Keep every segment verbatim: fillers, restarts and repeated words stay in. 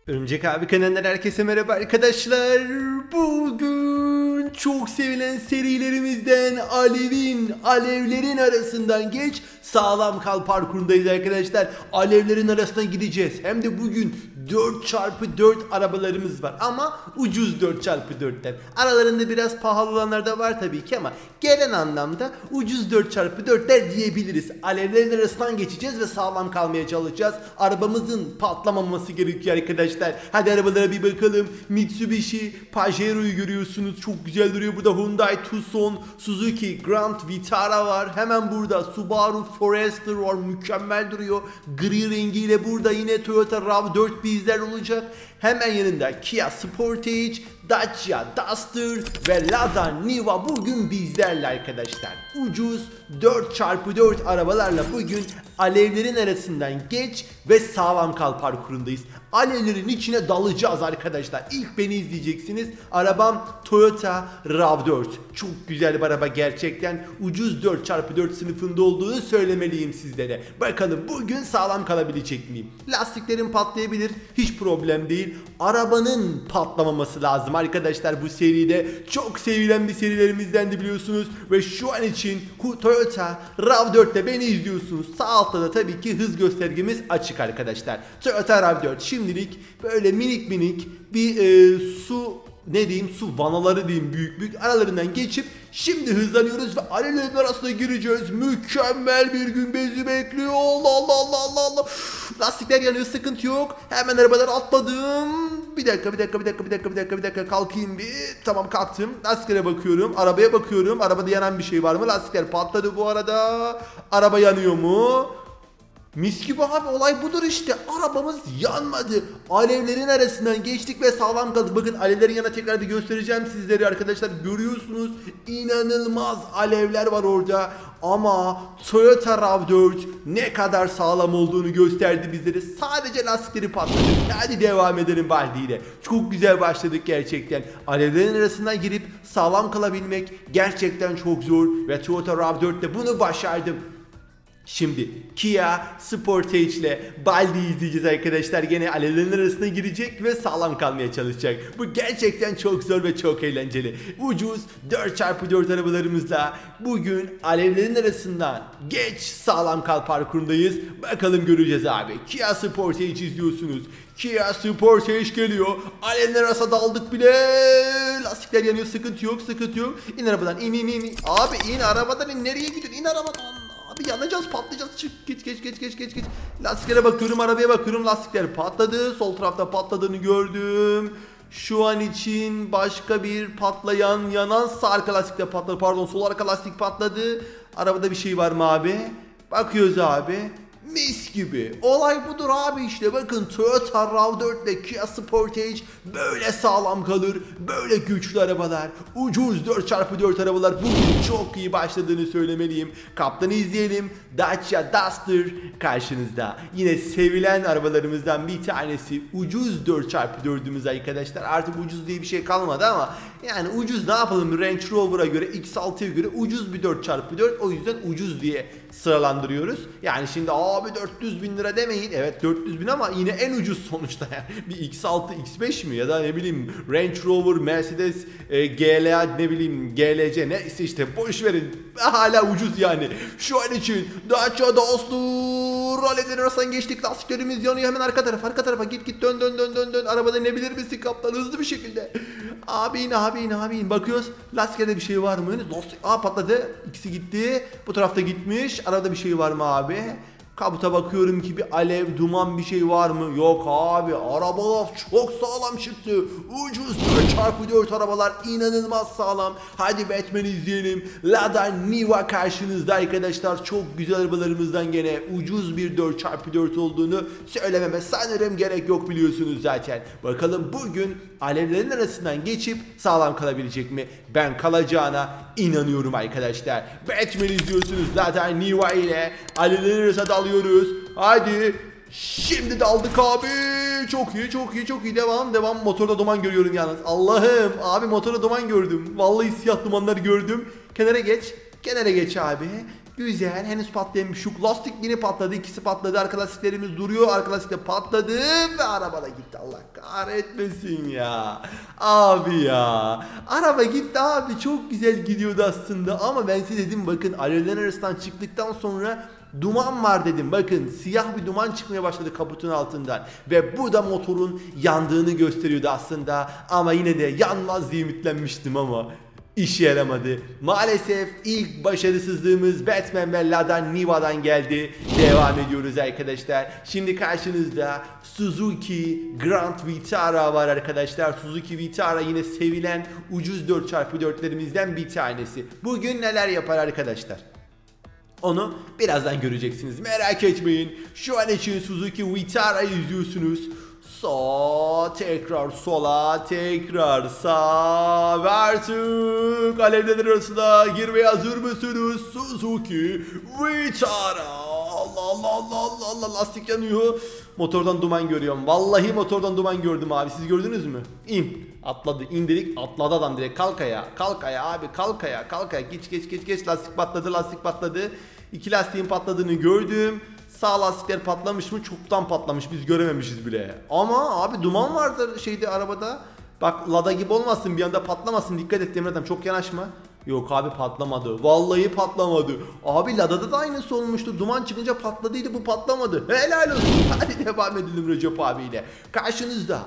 Örümcek abi kanalından herkese merhaba arkadaşlar. Bugün çok sevilen serilerimizden Alev'in, alevlerin arasından geç sağlam kal parkurundayız arkadaşlar. Alevlerin arasına gideceğiz. Hem de bugün dört çarpı dört arabalarımız var ama ucuz dört çarpı dörtler. Aralarında biraz pahalı olanlar da var tabii ki ama gelen anlamda ucuz dört çarpı dörtler diyebiliriz. Alevlerin arasından geçeceğiz ve sağlam kalmaya çalışacağız. Arabamızın patlamaması gerekiyor arkadaşlar. Hadi arabalara bir bakalım. Mitsubishi Pajero'yu görüyorsunuz. Çok güzel duruyor. Burada Hyundai Tucson, Suzuki Grand Vitara var. Hemen burada Subaru Forester var. Mükemmel duruyor. Gri rengiyle burada yine Toyota RAV dört bizler olacak. Hemen yanında Kia Sportage, Dacia Duster ve Lada Niva bugün bizlerle arkadaşlar. Ucuz dört çarpı dört arabalarla bugün alevlerin arasından geç ve sağlam kal parkurundayız. Alevlerin içine dalacağız arkadaşlar. İlk beni izleyeceksiniz. Arabam Toyota RAV dört. Çok güzel bir araba gerçekten. Ucuz dört çarpı dört sınıfında olduğunu söylemeliyim sizlere. Bakalım bugün sağlam kalabilecek miyim? Lastiklerim patlayabilir. Hiç problem değil. Arabanın patlamaması lazım arkadaşlar bu seride. Çok sevilen bir serilerimizden de biliyorsunuz. Ve şu an için Toyota RAV dört ile beni izliyorsunuz. Sağ altta da tabii ki hız göstergemiz açık arkadaşlar. Toyota RAV dört şimdilik böyle minik minik bir e, su ne diyeyim su vanaları diyeyim büyük büyük aralarından geçip şimdi hızlanıyoruz ve alevlerin arasına gireceğiz. Mükemmel bir gün bizi bekliyor. Allah Allah Allah Allah Allah. Lastikler yanıyor, sıkıntı yok. Hemen arabadan atladım. Bir dakika bir dakika bir dakika bir dakika bir dakika bir dakika kalkayım bir. Tamam kalktım. Lastiklere bakıyorum. Arabaya bakıyorum. Arabada yanan bir şey var mı? Lastikler patladı bu arada. Araba yanıyor mu? Mis gibi abi, olay budur işte. Arabamız yanmadı. Alevlerin arasından geçtik ve sağlam kaldık. Bakın alevlerin yanına tekrar bir göstereceğim sizlere arkadaşlar. Görüyorsunuz inanılmaz alevler var orada. Ama Toyota RAV dört ne kadar sağlam olduğunu gösterdi bizlere. Sadece lastikleri patladı. Hadi devam edelim Baldi ile. Çok güzel başladık gerçekten. Alevlerin arasından girip sağlam kalabilmek gerçekten çok zor. Ve Toyota RAV dört ile bunu başardım. Şimdi Kia Sportage ile Baldi izleyeceğiz arkadaşlar. Gene alevlerin arasına girecek ve sağlam kalmaya çalışacak. Bu gerçekten çok zor ve çok eğlenceli. Ucuz dört çarpı dört arabalarımızla bugün alevlerin arasından geç sağlam kal parkurundayız. Bakalım göreceğiz abi. Kia Sportage izliyorsunuz. Kia Sportage geliyor. Alevler arasına daldık bile. Lastikler yanıyor, sıkıntı yok sıkıntı yok. İn arabadan in in in. Abi in arabadan in. Nereye gidiyorsun? İn arabadan. Abi yanacağız, patlayacağız. Çık git geç geç geç geç geç. Lastiklere bakıyorum, arabaya bakıyorum. Lastikler patladı. Sol tarafta patladığını gördüm. Şu an için başka bir patlayan, yanan sağ arka lastikte patladı. Pardon, sol arka lastik patladı. Arabada bir şey var mı abi? Bakıyoruz abi. Mis gibi. Olay budur abi işte. Bakın Toyota RAV dört ile Kia Sportage böyle sağlam kalır. Böyle güçlü arabalar. Ucuz dört çarpı dört arabalar bugün çok iyi başladığını söylemeliyim. Kaptanı izleyelim. Dacia Duster karşınızda. Yine sevilen arabalarımızdan bir tanesi. Ucuz dört çarpı dördümüz arkadaşlar. Artık ucuz diye bir şey kalmadı ama yani ucuz ne yapalım? Range Rover'a göre, X altıya göre ucuz bir dört çarpı dört. O yüzden ucuz diye sıralandırıyoruz. Yani şimdi abi dört yüz bin lira demeyin. Evet dört yüz bin ama yine en ucuz sonuçta yani. Bir X altı, X beş mi ya da ne bileyim Range Rover, Mercedes, e, G L A, ne bileyim G L C, neyse işte boş verin. Hala ucuz yani. Şu an için Dacia Duster alevlerin arasından geçtik. Lastiklerimiz yanıyor. Hemen arka tarafa arka tarafa git git dön dön dön dön dön. Arabada inebilir misin kaptan, hızlı bir şekilde? Abi in abi in abi in. Bakıyoruz lastiklerde bir şey var mı? Lastik aa patladı. İkisi gitti. Bu tarafta gitmiş. Arada bir şey var mı abi? Kabuta bakıyorum ki bir alev, duman bir şey var mı? Yok abi. Arabalar çok sağlam çıktı. Ucuz dört çarpı dört arabalar inanılmaz sağlam. Hadi Batman izleyelim. Lada Niva karşınızda arkadaşlar. Çok güzel arabalarımızdan gene ucuz bir dört çarpı dört olduğunu söylememe sanırım gerek yok, biliyorsunuz zaten. Bakalım bugün alevlerin arasından geçip sağlam kalabilecek mi? Ben kalacağına inanıyorum arkadaşlar. Batman izliyorsunuz. Lada Niva ile alevlerin arasına dalıyoruz. Hadi. Şimdi daldık abi. Çok iyi çok iyi çok iyi. Devam devam. Motorda duman görüyorum yalnız. Allah'ım abi, motorda duman gördüm. Vallahi siyah dumanlar gördüm. Kenara geç. Kenara geç abi. Güzel. Henüz patlayan bir şu lastik yine patladı. İkisi patladı. Arka lastiklerimiz duruyor. Arka lastik de patladı ve araba da gitti. Allah kahretmesin ya. Abi ya. Araba gitti abi. Çok güzel gidiyordu aslında. Ama ben size dedim bakın alevlerin arasından çıktıktan sonra duman var dedim. Bakın siyah bir duman çıkmaya başladı kaputun altından. Ve bu da motorun yandığını gösteriyordu aslında. Ama yine de yanmaz diye ümitlenmiştim ama İşe yaramadı. Maalesef ilk başarısızlığımız Batman ve Lada Niva'dan geldi. Devam ediyoruz arkadaşlar. Şimdi karşınızda Suzuki Grand Vitara var arkadaşlar. Suzuki Vitara yine sevilen ucuz dört çarpı dörtlerimizden bir tanesi. Bugün neler yapar arkadaşlar? Onu birazdan göreceksiniz. Merak etmeyin. Şu an için Suzuki Vitara'yı izliyorsunuz. Sağ, tekrar sola, tekrar sağ ve artık alevler arasına girmeye hazır mısınız? Suzuki Vitara. Allah Allah Allah Allah Allah, lastik yanıyor. Motordan duman görüyorum. Vallahi motordan duman gördüm abi. Siz gördünüz mü? İn. Atladı. İn dedik. Atladı adam direkt. Kalk ayağa. Kalk ayağa abi. Kalk ayağa. Kalk ayağa. Geç geç geç geç. Lastik patladı. Lastik patladı. İki lastiğin patladığını gördüm. Sağ lastikler patlamış mı? Çoktan patlamış. Biz görememişiz bile. Ama abi duman vardı şeyde arabada. Bak Lada gibi olmasın, bir anda patlamasın. Dikkat et Demir'den, çok yanaşma. Yok abi patlamadı. Vallahi patlamadı. Abi Lada'da da aynısı olmuştu. Duman çıkınca patladıydı, bu patlamadı. Helal olsun. Hadi devam edelim Recep abiyle. Karşınızda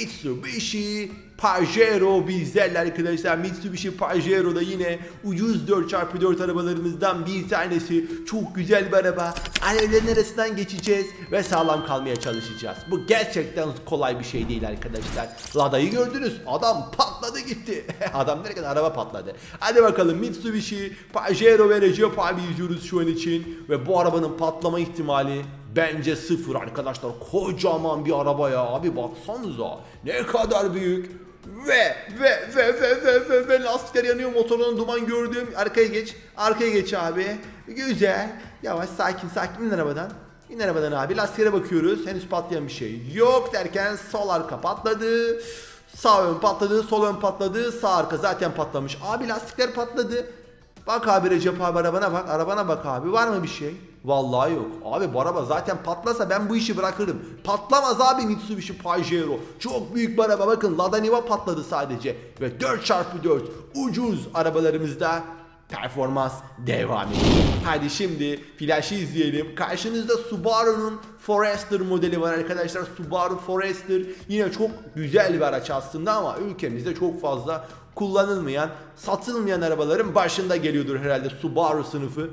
Mitsubishi Pajero bizlerle arkadaşlar. Mitsubishi Pajero da yine ucuz dört çarpı dört arabalarımızdan bir tanesi. Çok güzel bir araba. Alevlerin arasından geçeceğiz ve sağlam kalmaya çalışacağız. Bu gerçekten kolay bir şey değil arkadaşlar. Lada'yı gördünüz. Adam patladı gitti. Adam derken araba patladı. Hadi bakalım Mitsubishi Pajero ve Recep abi izliyoruz şu an için. Ve bu arabanın patlama ihtimali bence sıfır arkadaşlar. Kocaman bir araba ya abi, baksanıza. Ne kadar büyük. Ve ve ve ve ve ve, ve lastikler yanıyor, motorundan duman gördüm. Arkaya geç. Arkaya geç abi. Güzel. Yavaş, sakin sakin in arabadan. İn arabadan abi. Lastiklere bakıyoruz. Henüz patlayan bir şey yok derken sol arka patladı. Sağ ön patladı. Sol ön patladı. Sağ arka zaten patlamış. Abi lastikler patladı. Bak abi Recep abi, arabana bak. Arabana bak abi. Var mı bir şey? Vallahi yok. Abi bu araba zaten patlasa ben bu işi bırakırım. Patlamaz abi Mitsubishi Pajero. Çok büyük bir araba. Bakın Lada Niva patladı sadece. Ve dört çarpı dört ucuz arabalarımızda performans devam ediyor. Hadi şimdi flaşı izleyelim. Karşınızda Subaru'nun Forester modeli var arkadaşlar. Subaru Forester yine çok güzel bir araç aslında ama ülkemizde çok fazla kullanılmayan, satılmayan arabaların başında geliyordur herhalde Subaru sınıfı.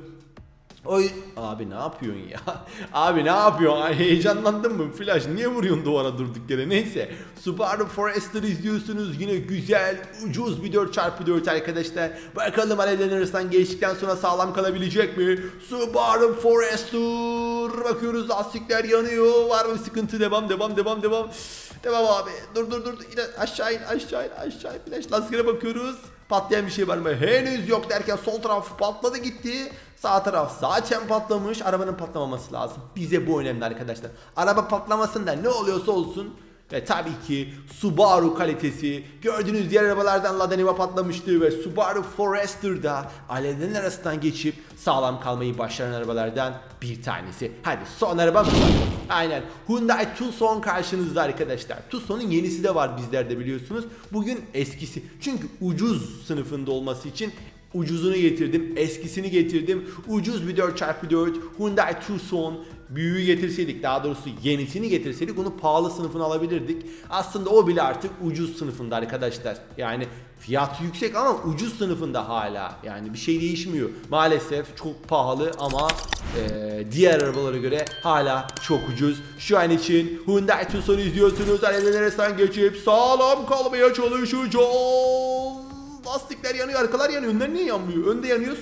Oy abi ne yapıyorsun ya? Abi ne yapıyorsun? Ay, heyecanlandın mı? Flash niye vuruyorsun duvara durduk yere? Neyse. Subaru Forester izliyorsunuz. Yine güzel, ucuz bir dört çarpı dört arkadaşlar. Bakalım alevlerin arasından geçtikten sonra sağlam kalabilecek mi? Subaru Forester. Bakıyoruz lastikler yanıyor. Var mı sıkıntı? Devam devam devam devam. Devam abi. Dur dur dur. Yine aşağı in aşağı in aşağı in. Flash lastiklere bakıyoruz. Patlayan bir şey var mı? Henüz yok derken sol taraf patladı gitti. Sağ taraf zaten patlamış. Arabanın patlamaması lazım. Bize bu önemli arkadaşlar. Araba patlamasında ne oluyorsa olsun. Ve tabii ki Subaru kalitesi. Gördüğünüz diğer arabalardan Lada Niva patlamıştı ve Subaru Forester'da alevlerin arasından geçip sağlam kalmayı başaran arabalardan bir tanesi. Hadi son araba mı? Aynen. Hyundai Tucson karşınızda arkadaşlar. Tucson'un yenisi de var bizlerde biliyorsunuz. Bugün eskisi. Çünkü ucuz sınıfında olması için ucuzunu getirdim, eskisini getirdim. Ucuz bir dört çarpı dört Hyundai Tucson. Büyüğü getirseydik, daha doğrusu yenisini getirseydik onu pahalı sınıfına alabilirdik. Aslında o bile artık ucuz sınıfında arkadaşlar. Yani fiyat yüksek ama ucuz sınıfında hala. Yani bir şey değişmiyor. Maalesef çok pahalı ama e, diğer arabalara göre hala çok ucuz. Şu an için Hyundai Tucson'u izliyorsunuz. Alevlerin arasından geçip sağlam kalmaya çalışacağız. Lastikler yanıyor, arkalar yanıyor. Önler niye yanmıyor? Önde yanıyor.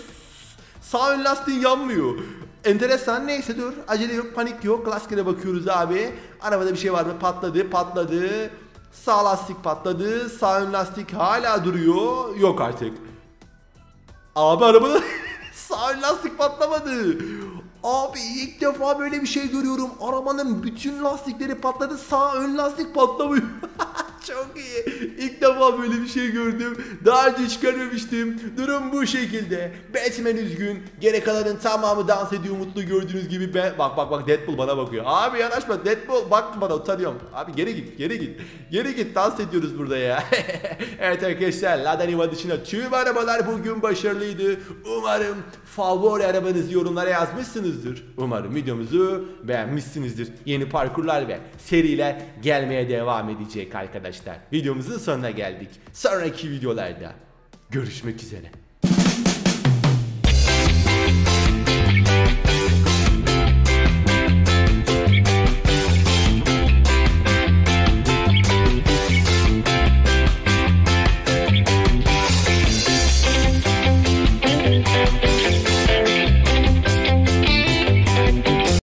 Sağ ön lastiğin yanmıyor. Enteresan. Neyse dur. Acele yok, panik yok. Lastiklere bakıyoruz abi. Arabada bir şey var mı? Patladı, patladı. Sağ lastik patladı. Sağ ön lastik hala duruyor. Yok artık. Abi arabada sağ ön lastik patlamadı. Abi ilk defa böyle bir şey görüyorum. Arabanın bütün lastikleri patladı. Sağ ön lastik patlamıyor. Çok iyi. İlk defa böyle bir şey gördüm. Daha önce hiç görmemiştim. Durum bu şekilde. Batman üzgün. Geri kalanın tamamı dans ediyor mutlu gördüğünüz gibi. Ben... Bak bak bak Deadpool bana bakıyor. Abi yanaşma Deadpool, bak bana, utanıyorum. Abi geri git geri git. Geri git, dans ediyoruz burada ya. Evet arkadaşlar, Lada Niva dışında tüm arabalar bugün başarılıydı. Umarım favori arabanızı yorumlara yazmışsınızdır. Umarım videomuzu beğenmişsinizdir. Yeni parkurlar ve seriler gelmeye devam edecek arkadaşlar. Videomuzun sonuna geldik. Sonraki videolarda görüşmek üzere.